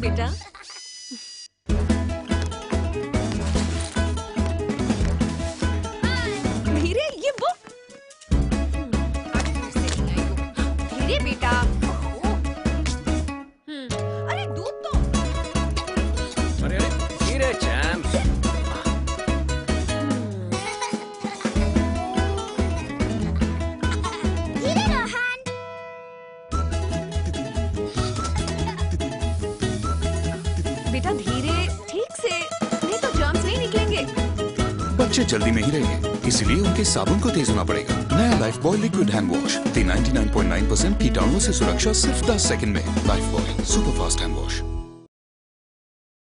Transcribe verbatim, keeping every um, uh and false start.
बेटा। धीरे, ये बुक। धीरे बेटा। अरे दूध तो। अरे अरे धीरे चैम्प्स। धीरे रोहन। बेटा धीरे, ठीक से, नहीं तो जर्म्स नहीं निकलेंगे। बच्चे जल्दी में ही रहेंगे, इसलिए उनके साबुन को तेज होना पड़ेगा। नया Lifebuoy liquid hand wash निन्यानवे पॉइंट नौ परसेंट कीटाणुओं से सुरक्षा सिर्फ दस सेकंड में। Lifebuoy super fast hand wash.